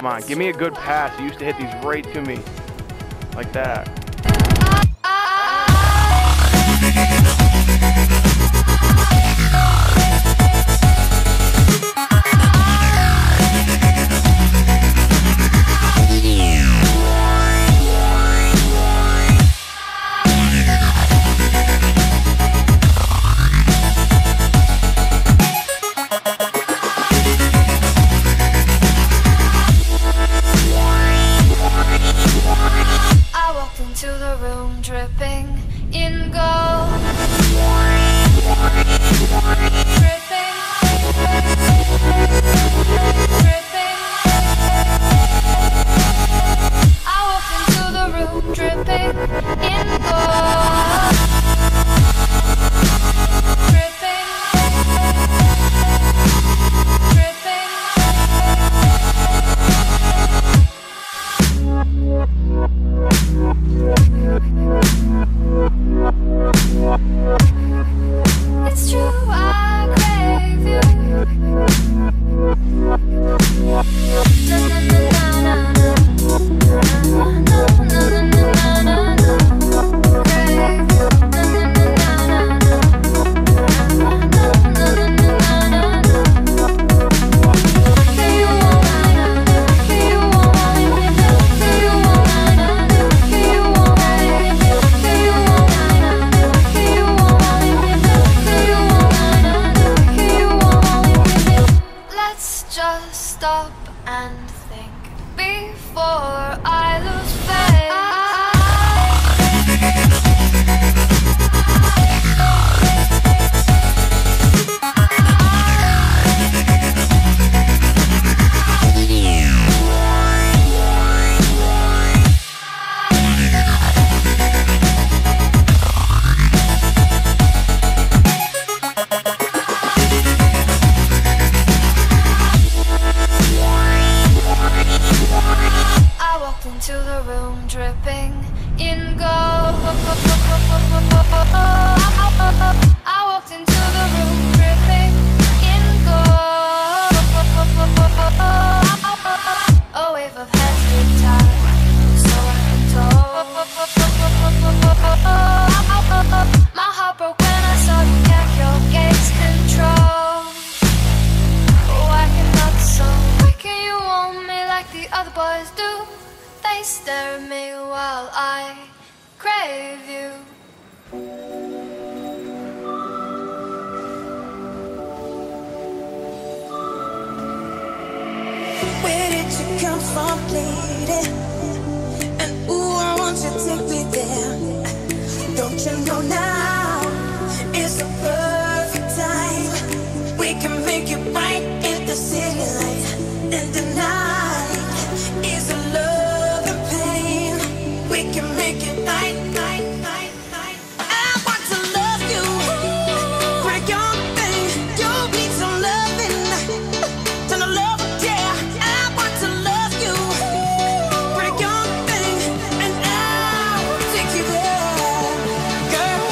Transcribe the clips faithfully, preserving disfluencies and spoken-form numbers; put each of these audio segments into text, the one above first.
Come on, give me a good pass. You used to hit these right to me. Like that. Into the room dripping in gold, dripping, dripping. I walked into the room dripping in gold, dripping, it's true, I crave you. Na na na na na na na na na na na. Crave you. Na na na na na na na na na na. Do you want? Do you want? Do you want? Do you want? Do you want? Do you want? Let's just stop and think before I lose faith. I walked into the room dripping in gold. I walked into the room dripping in gold. A wave of heads retired, so I can told. My heart broke when I saw you kept your gaze control. Why cannot so? Why can you want me like the other boys do? They stare at me while I crave you. Where did you come from, lady? And ooh, I want you to take me there. Don't you know now is the perfect time? We can make it right in the city light. And the night is a love and pain. We can make it night, night, night, night. I want to love you, pretty young thing. You need some loving, ton of love, yeah. I want to love you, pretty young thing, and I'll take you there, girl.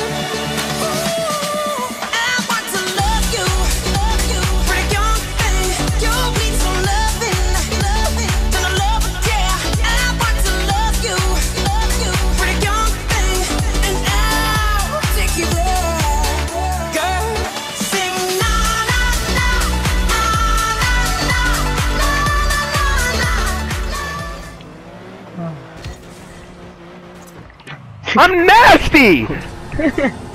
I want to love you, love you, pretty young thing. You need some loving, loving, ton of love, yeah. I want to love you, love you, pretty young thing, and I'll take you there, girl. Sing na na na na na na na na. I'm nasty!